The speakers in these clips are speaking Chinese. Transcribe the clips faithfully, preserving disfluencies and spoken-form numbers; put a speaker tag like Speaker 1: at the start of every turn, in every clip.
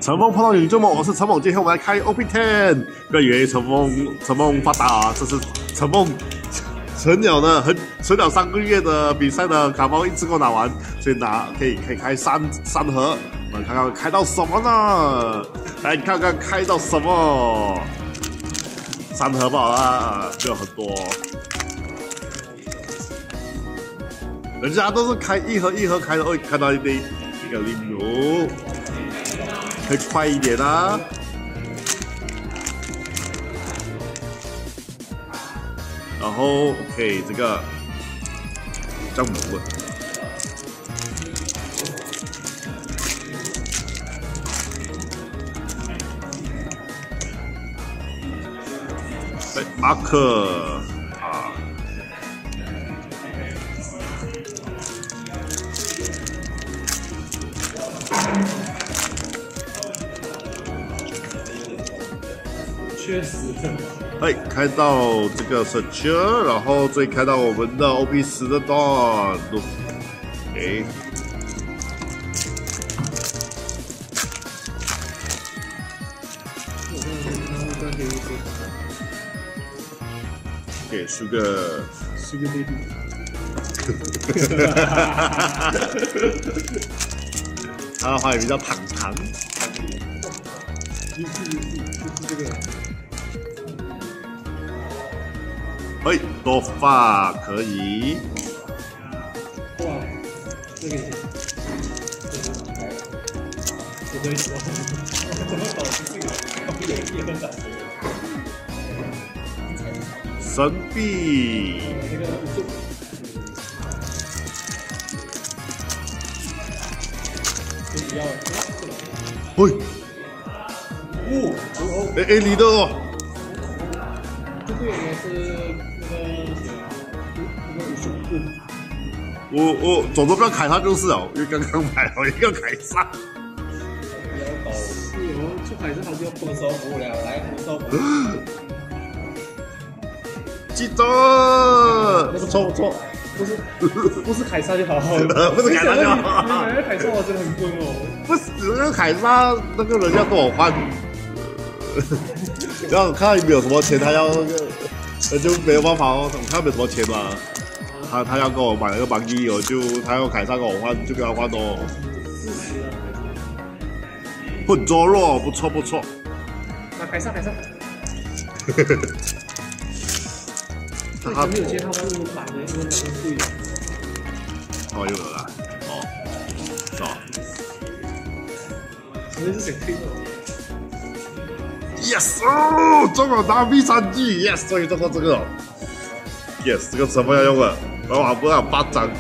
Speaker 1: 陈梦碰到宇宙梦，我是陈梦，今天我们来开 O P 十，不要以为陈梦陈梦发达啊，这是陈梦陈鸟呢，很陈鸟三个月的比赛的卡包一次给我拿完，所以拿可以可以开三三盒，我们看看开到什么呢？来看看开到什么，三盒不好啦，没有很多。 人家都是开一盒一盒开的，会看到一堆一个零乳，可以快一点啊！然后 OK 这个姜母了，哎，马克。
Speaker 2: 确实，
Speaker 1: 哎，开到这个 Searcher， 然后再开到我们的 O P 十的 Dawn， 哎，给 Sugar
Speaker 2: Sugar Baby，
Speaker 1: 他的话也比较糖糖。
Speaker 2: 就是就是这个，
Speaker 1: 哎，多发可以。
Speaker 2: 哇，这个，我跟你说，怎么导致这个也很感觉。
Speaker 1: 神臂。
Speaker 2: 那个就。 不要，
Speaker 1: 喂。
Speaker 2: 哦
Speaker 1: 哦，哎哎，你的哦，
Speaker 2: 这个应该是那个那个武术部。
Speaker 1: 我我走着不要砍他就是哦，因为刚刚买了一个凯撒。
Speaker 2: 不要搞，是哦，这凯撒好像不收服了，来不收服。
Speaker 1: 记得，不错不错，
Speaker 2: 不是不是凯撒就好好，
Speaker 1: 不是凯撒就好。
Speaker 2: 你买的凯撒我真的很贵哦。
Speaker 1: 不是那个凯撒，那个人要跟我换。 然后看他没有什么钱，他要那个，那就没有办法哦。我看没有什么钱嘛，他他要跟我买那个榜一，我就他要凯撒跟我换，就跟他换哦。混捉肉不错不错。
Speaker 2: 那凯撒凯撒。他没有接他们英文版的，英文版是贵的。
Speaker 1: 哦，有了啦，哦，是哦。
Speaker 2: 我也是想听哦。
Speaker 1: Yes 哦，中了拿 V 三 G，Yes， 终于中到这个了 ，Yes， 这个什么要用了？然后不要八张，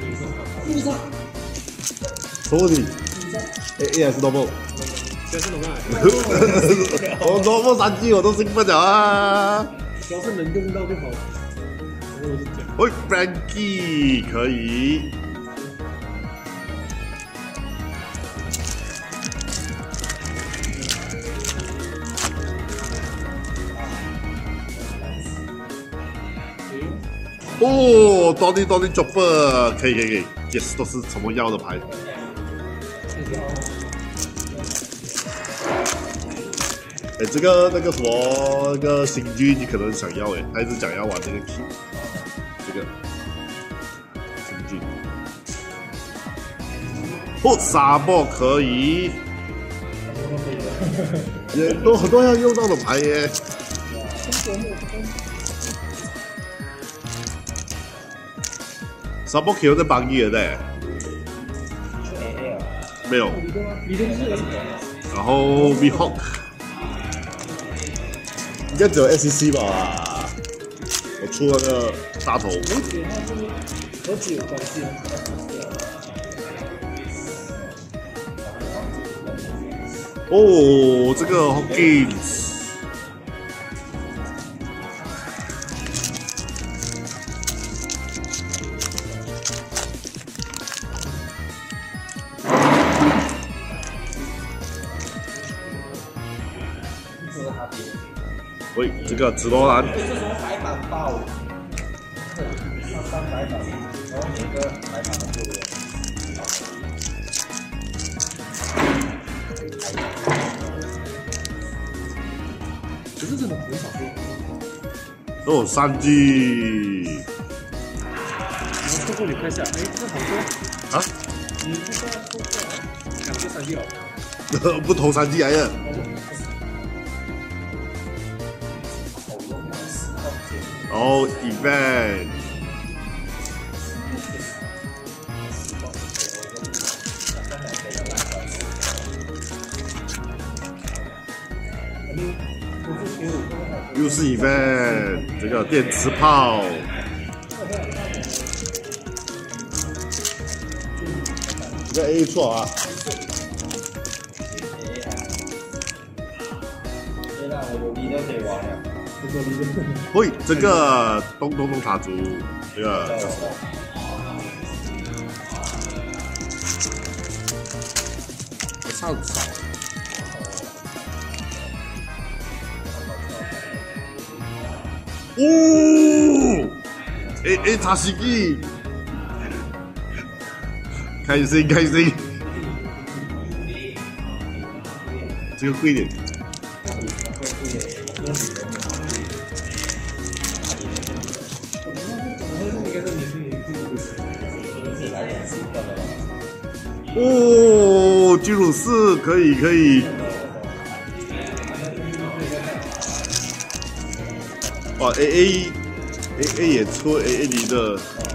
Speaker 1: 什么你 ？A S normal，
Speaker 2: 这是 normal，
Speaker 1: 我 normal 三 G 我都兴奋了啊！
Speaker 2: 只要是能用到就好。我是讲，
Speaker 1: 喂 ，Frankie 可以。 哦，多利多利 Jumper 可以可以可以 ，yes 都是陈梦要的牌。哎，这个那个什么那个新剧你可能想要哎，他一直讲要玩这个 key， 这个新剧。哦，沙漠可以，也都很多要用到的牌耶。 沙漠 Q 在榜一了的，没有。然后 Mihawk 应该只有 S C 吧？我出了个大头。
Speaker 2: 和纸有关系。
Speaker 1: 哦，这个 Hawkins。 喂，这个紫罗兰。
Speaker 3: 就是说白板报，上三白板，然后每个白板的部位。
Speaker 2: 可是真的很少说。
Speaker 1: 哦，三 G。
Speaker 2: 然后透过你看一下，哎，这好多
Speaker 1: 啊？
Speaker 2: 你这个透过两个三 G 哦。
Speaker 1: 不同三 G 来的。哦 ，event。又是 event， 这个电磁炮。这个 A 错啊。喂，这个东东东塔族，这个叫什么？我操少。哦，哎哎，塔西基，开心开心，这个贵一点。哦，基鲁斯可以可以。哇 ，A A A A 也出 A A 零的。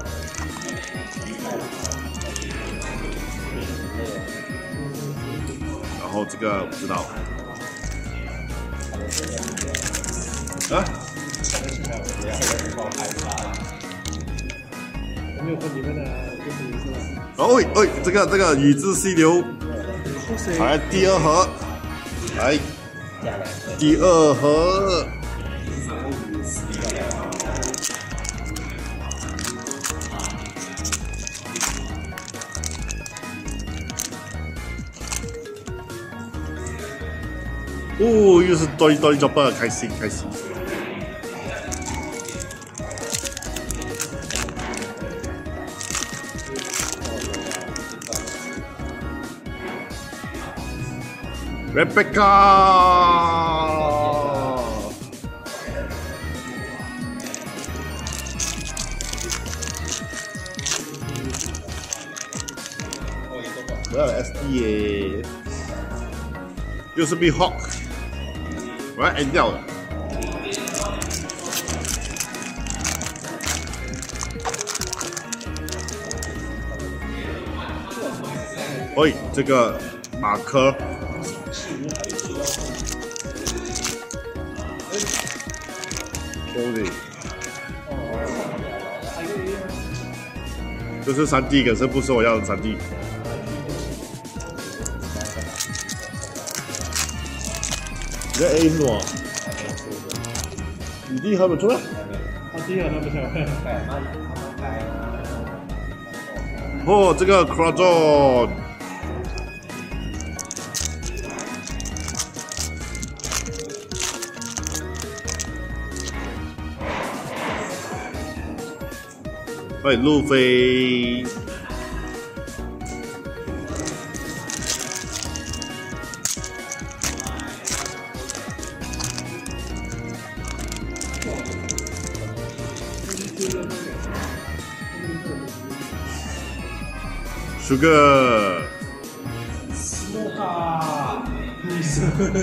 Speaker 1: 然后这个不知道。啊？
Speaker 2: 我没有看你们的就是是吧？
Speaker 1: 哦喂喂，这个这个宇智犀牛，来第二盒，来第二盒。哦，又是多一多一 Jobber， 开心开心。Rebecca， 我要 S D 耶，又是 B Hawk， 我要 N 掉了。喂，这个马科。这是三 D， 可是不是我要的三 D。你的 A 是什么？你弟还没出来？
Speaker 2: 我弟还没出来。
Speaker 1: 哦，这个 Crozon。喂，路飞，Sugar，
Speaker 2: 哇，你是，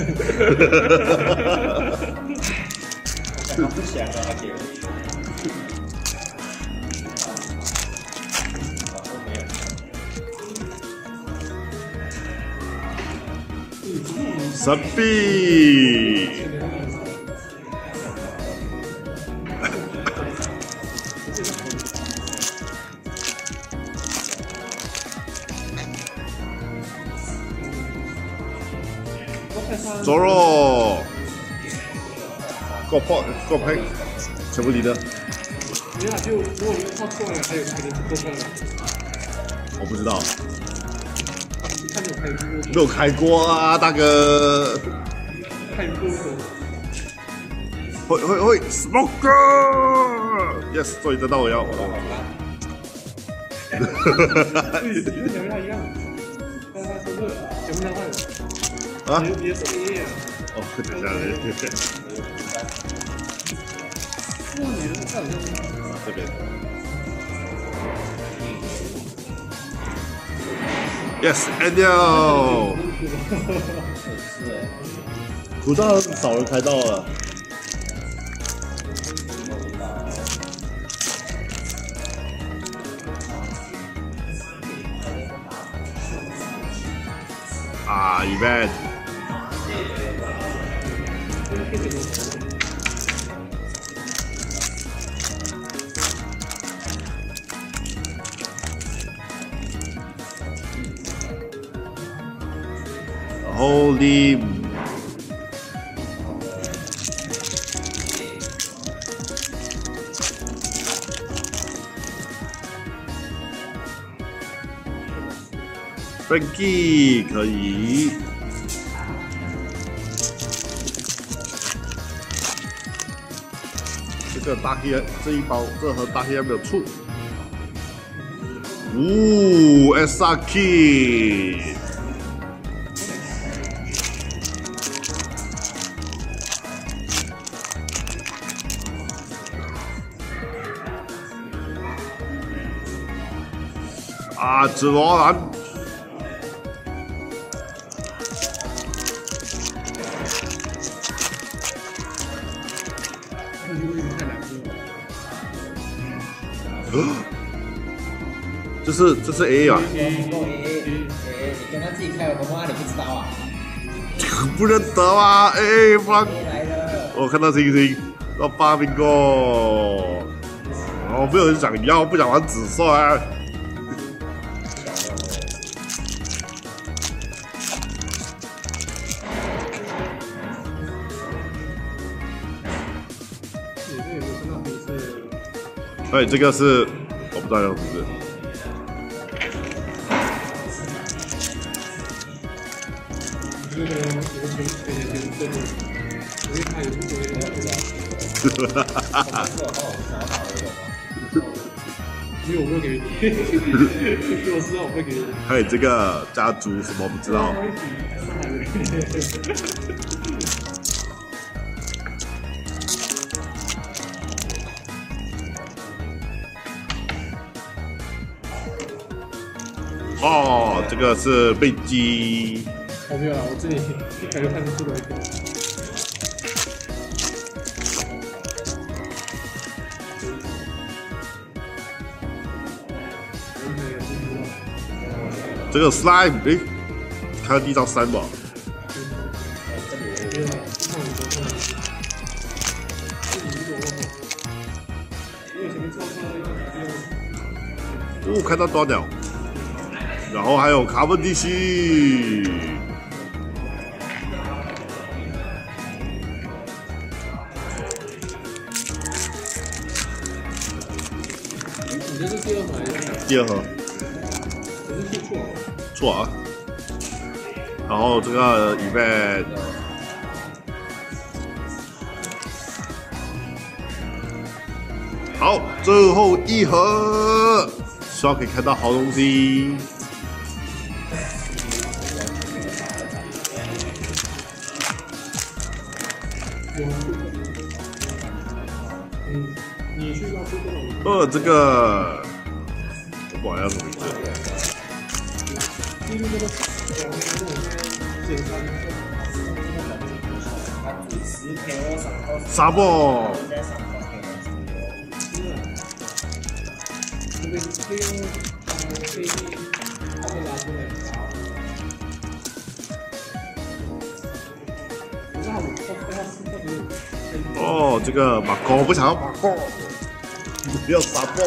Speaker 3: 他不想啊，给。
Speaker 1: 神秘，左肉，够破够配，全部你的。
Speaker 2: 没有，就如果画错了，还有可能多看了。
Speaker 1: 我不知道。
Speaker 2: 看有开过，
Speaker 1: 没有开过啊，大哥。
Speaker 2: 开过的。
Speaker 1: 会会会 ，Smoker，yes， 终于得到我要。
Speaker 2: 对，跟两个他一样，但他是个全部他换的。
Speaker 1: 啊？
Speaker 2: 你也是 A 啊？
Speaker 1: 哦，等一下，等一下，
Speaker 2: 哇，你的这好像
Speaker 1: 这边。Yes，Daniel。
Speaker 3: 是哎，
Speaker 1: 古道少人开到了。啊 ，event。Holy。Frankie 可以。这个大黑这一包这盒大黑还没有出。呜 ，S R K。啊，紫罗兰。这是这是 A 啊！
Speaker 3: 你跟他自己开了红花，你不知道啊？
Speaker 1: 不认得吗？哎，不然
Speaker 3: 来了，
Speaker 1: 我看到星星，要八名过。哦，没有人想要，不想玩紫色啊。哎，这个是我不知道样子是。
Speaker 2: 这个有个群，对对对对对，因为他有这个，
Speaker 3: 哈哈哈哈
Speaker 2: 因为我会给你，如果知道我会给你。
Speaker 1: 还有这个家族什么不知道。哦，这个是贝基。
Speaker 2: 我没有了，我这里一开就看出来一个。
Speaker 1: 这个 slime， 诶，看到第一张三吧。哦，看到多鸟，然后还有卡文迪西。
Speaker 2: 你这是第二盒还是？
Speaker 1: 第二盒。
Speaker 2: 可是记错了。
Speaker 1: 错啊。然后这个 event。好，最后一盒，希望可以看到好东西。
Speaker 2: 嗯，你去到出这种。
Speaker 1: 呃，这个我不好像什么名字。
Speaker 2: 就是这个，我们那种简单的。
Speaker 1: 沙漠。
Speaker 2: 可以可以用可以把它拉出来。不是他们，他他是特别。
Speaker 1: 哦，这个马狗，我不想要马狗，不要沙漠。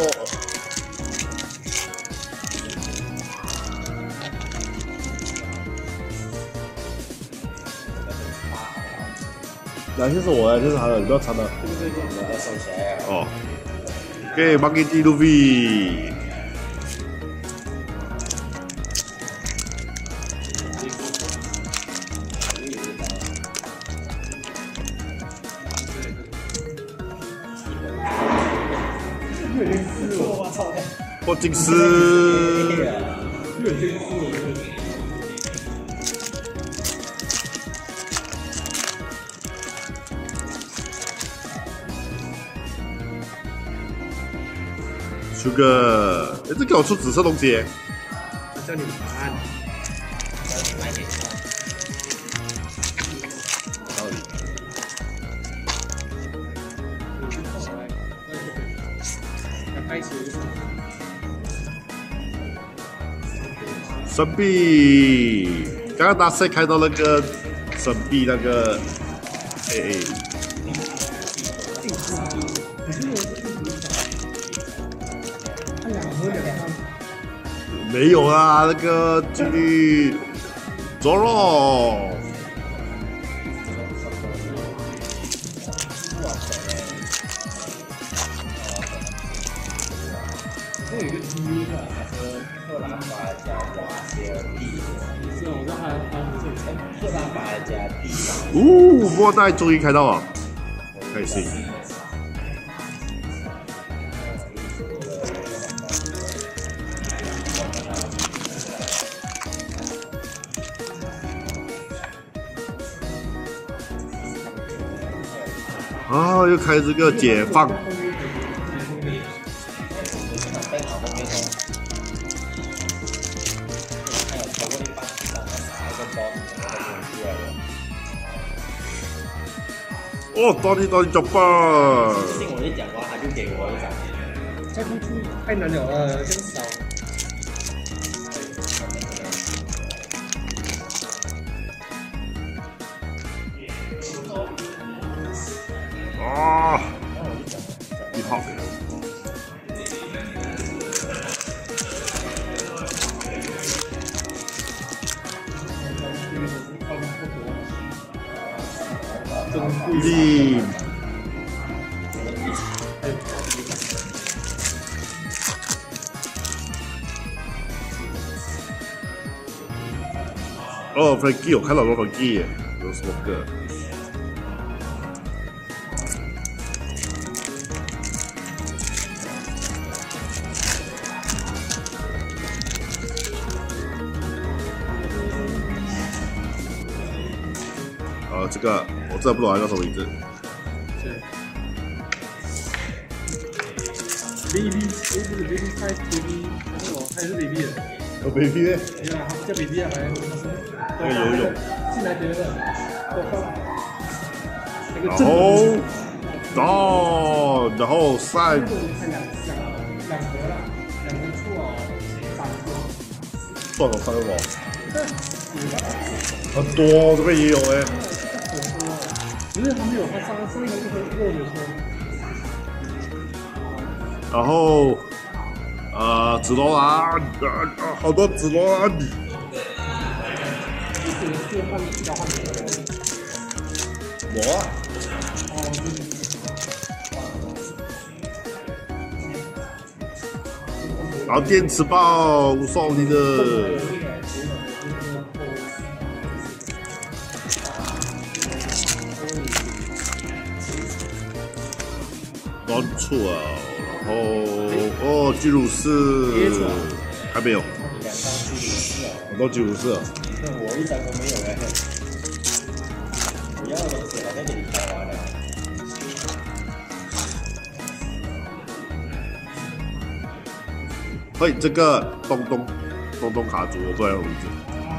Speaker 1: 哪些是我的？这是他的，你不要藏的。哦。Oke, bagi di Luffy. Oh, 金丝。 出个，哎，这给我出紫色东西。
Speaker 2: 他叫你玩。
Speaker 3: 买给他。道理。
Speaker 2: 开始。
Speaker 1: 神币，刚刚大赛开到那个神币那个 A A。
Speaker 2: 他两盒两张。
Speaker 1: 没有啊，那个几率走喽。
Speaker 2: 这有一个 T V 的，
Speaker 3: 特拉法加瓦切尔蒂，
Speaker 2: 是我知道他他不是
Speaker 3: 特拉法加蒂。
Speaker 1: 哦，末代终于开到了，开心。啊，又开这个解放。哦，到底到底怎么办？
Speaker 3: 最近我一讲话，他就给我一张。
Speaker 2: 再不出太难了了，这么少。
Speaker 1: 啊！一号。力。哦 ，Frankie， 我看到了 Frankie， 有什么歌？呃，这个我真的不懂它叫什么名字。
Speaker 2: 是。baby， 哎，不是 baby five baby， 然后还是 baby 的。
Speaker 1: 有 baby 呢？
Speaker 2: 对啊，叫 baby 啊，还
Speaker 1: 会游泳。
Speaker 2: 进来别的，多放。
Speaker 1: 然后，到，然后三。
Speaker 2: 两两两盒了，两个醋哦，三个。
Speaker 1: 多少三个？很多，这边也有哎。
Speaker 2: 只是还没有，他上上一个就是肉的说。
Speaker 1: 然后，呃，紫罗兰，呃，好多紫罗兰。我。然后电磁豹送你的。乱错啊，然后哦，居鲁士还没有，很多居鲁士。
Speaker 3: 我一张都没有哎，我要的东西好像给你开完了。
Speaker 1: 嘿，这个东东东东卡族，我不知道什么名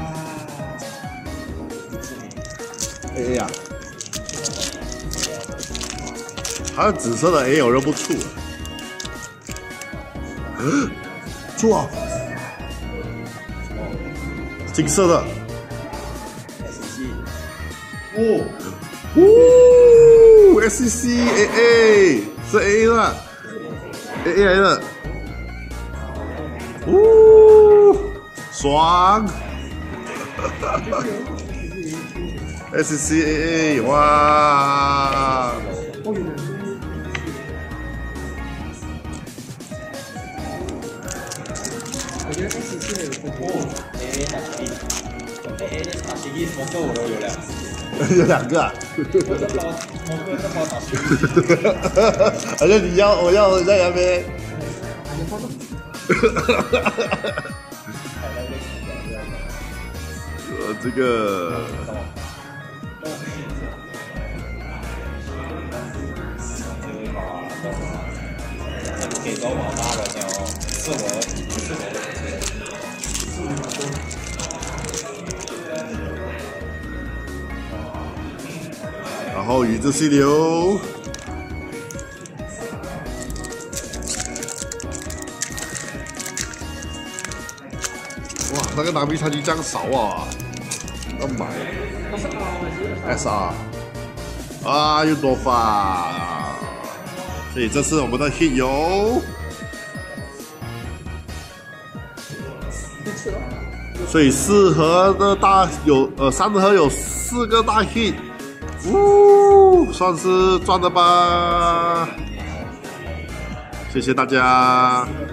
Speaker 1: 字。A A 呀。好像紫色的 A 我认不出，嗯，出啊，金色的，哦，哦 ，S C A A 是 A A 的 ，A A 来的，哦，爽 ，S C A A 哇。
Speaker 2: 我觉得 S 四有不错。
Speaker 3: A A 打西利，A A 打西利，摩哥我都有两个。
Speaker 1: 有两个啊。
Speaker 3: 我这包，摩哥这包打西利。
Speaker 1: 好像你要，我要，我在那边。呃，这个。
Speaker 3: 给到我妈了，叫。 是我，是我的。
Speaker 1: 然后宇智溪流，哇，那个拿比差距这样少啊！要买 S R， 啊，又多发，所以这是我们的 hit 油，所以四盒的大有呃三盒有四个大 hit。呜，算是赚了吧！谢谢大家。